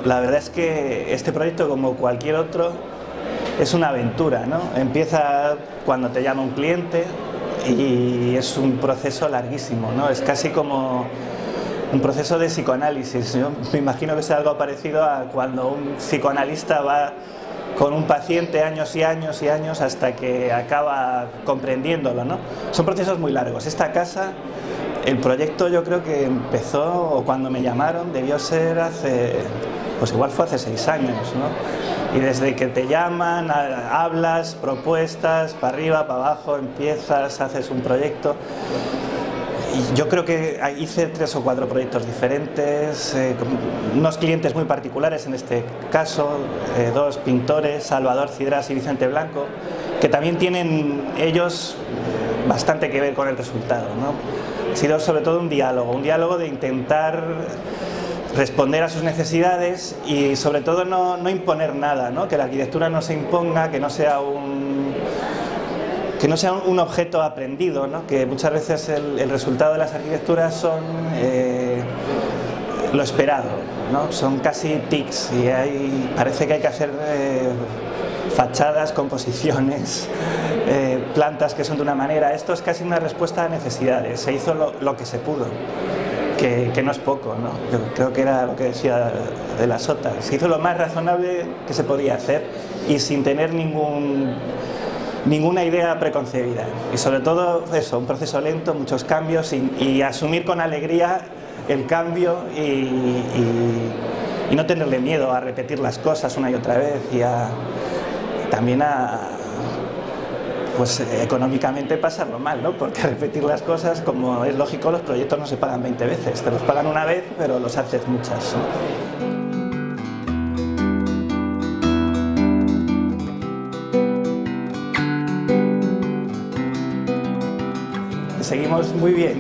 la verdad es que este proyecto, como cualquier otro, es una aventura, ¿no? Empieza cuando te llama un cliente y es un proceso larguísimo, ¿no? Es casi como un proceso de psicoanálisis. Yo me imagino que sea algo parecido a cuando un psicoanalista va con un paciente años y años y años hasta que acaba comprendiéndolo, ¿no? Son procesos muy largos. Esta casa, el proyecto yo creo que empezó, o cuando me llamaron, debió ser hace, pues igual fue hace 6 años, ¿no? Y desde que te llaman, hablas, propuestas, para arriba, para abajo, empiezas, haces un proyecto. Y yo creo que hice 3 o 4 proyectos diferentes, unos clientes muy particulares en este caso, 2 pintores, Salvador Cidrás y Vicente Blanco, que también tienen ellos bastante que ver con el resultado, ¿no? Ha sido sobre todo un diálogo de intentar responder a sus necesidades y sobre todo no imponer nada, ¿no? Que la arquitectura no se imponga, que no sea un objeto aprendido, ¿no? Que muchas veces el resultado de las arquitecturas son lo esperado, ¿no? Son casi tics y parece que hay que hacer fachadas, composiciones, plantas que son de una manera. Esto es casi una respuesta a necesidades, se hizo lo que se pudo, que no es poco, ¿no? Yo creo que era lo que decía de la Sota, se hizo lo más razonable que se podía hacer y sin tener ninguna idea preconcebida, y sobre todo eso, un proceso lento, muchos cambios y asumir con alegría el cambio y no tenerle miedo a repetir las cosas una y otra vez y también pues económicamente pasarlo mal, ¿no? Porque repetir las cosas, como es lógico, los proyectos no se pagan 20 veces, te los pagan una vez pero los haces muchas, ¿no? Seguimos muy bien.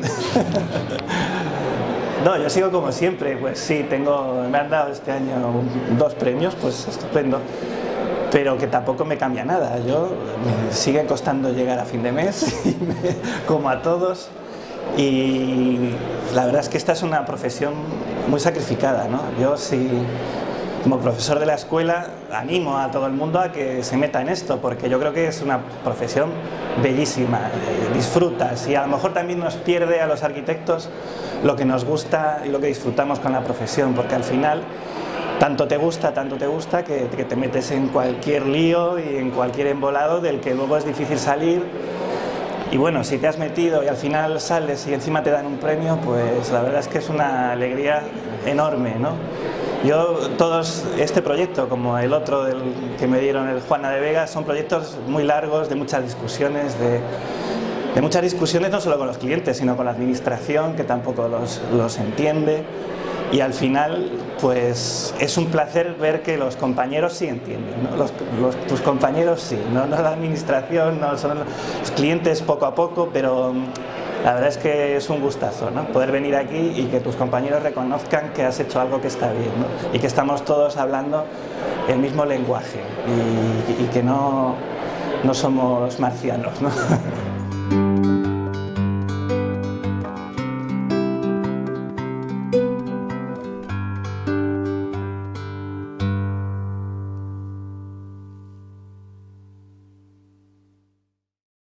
No, yo sigo como siempre, pues sí, me han dado este año 2 premios, pues estupendo, pero que tampoco me cambia nada. Me sigue costando llegar a fin de mes, como a todos, y la verdad es que esta es una profesión muy sacrificada, ¿no? Yo sí, como profesor de la escuela, animo a todo el mundo a que se meta en esto, porque yo creo que es una profesión bellísima, disfrutas, y a lo mejor también nos pierde a los arquitectos lo que nos gusta y lo que disfrutamos con la profesión, porque al final tanto te gusta que te metes en cualquier lío y en cualquier embolado del que luego es difícil salir. Y bueno, si te has metido y al final sales y encima te dan un premio, pues la verdad es que es una alegría enorme, ¿no? Este proyecto, como el otro que me dieron, el Juana de Vega, son proyectos muy largos, de muchas discusiones, de muchas discusiones no solo con los clientes, sino con la administración, que tampoco los entiende. Y al final, pues es un placer ver que los compañeros sí entienden, ¿no? Tus compañeros sí, no la administración, no son los clientes poco a poco, pero la verdad es que es un gustazo, ¿no? Poder venir aquí y que tus compañeros reconozcan que has hecho algo que está bien, ¿no? Y que estamos todos hablando el mismo lenguaje y que no somos marcianos, ¿no?